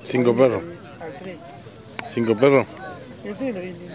Cinco perros. Al 3. 5 perros. El 3 lo vi lindo.